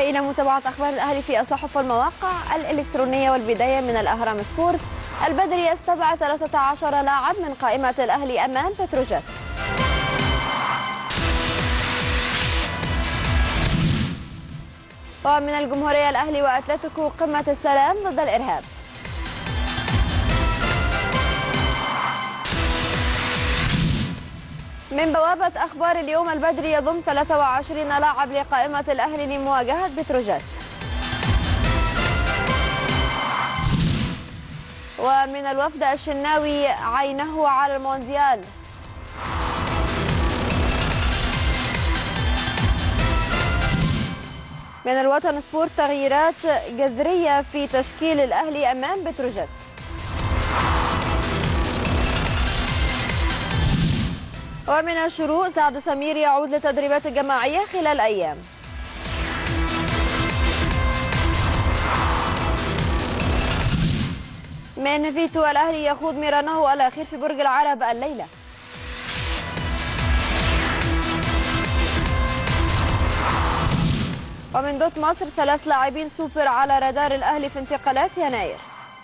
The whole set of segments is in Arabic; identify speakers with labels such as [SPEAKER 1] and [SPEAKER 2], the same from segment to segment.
[SPEAKER 1] وإلى متابعة أخبار الأهلي في الصحف والمواقع الإلكترونية، والبداية من الأهرام سبورت. البدري يستبعد 13 لاعب من قائمة الأهلي أمام بتروجيت. ومن الجمهورية، الأهلي وأتلتيكو قمة السلام ضد الإرهاب. من بوابة أخبار اليوم، البدري يضم 23 لاعب لقائمة الأهلي لمواجهة بتروجيت. ومن الوفد، الشناوي عينه على المونديال. من الوطن سبورت، تغييرات جذرية في تشكيل الأهلي أمام بتروجيت. ومن الشروق، سعد سمير يعود للتدريبات الجماعية خلال أيام. من فيتو، الأهلي يخوض ميرانه الأخير في برج العرب الليلة. ومن دوت مصر، 3 لاعبين سوبر على رادار الأهلي في انتقالات يناير.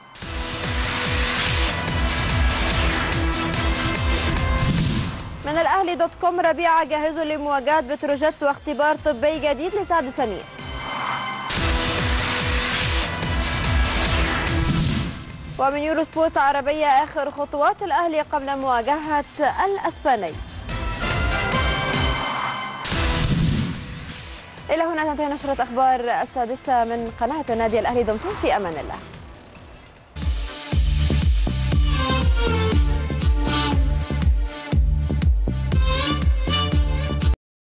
[SPEAKER 1] من الأهلي دوت كوم، ربيعة جاهزوا لمواجهة بتروجيت واختبار طبي جديد لسعد سمير. ومن يورو سبورت عربية، آخر خطوات الأهلي قبل مواجهة الأسباني. إلى هنا تنتهي نشرة أخبار السادسة من قناة النادي الأهلي. دمتم في أمان الله.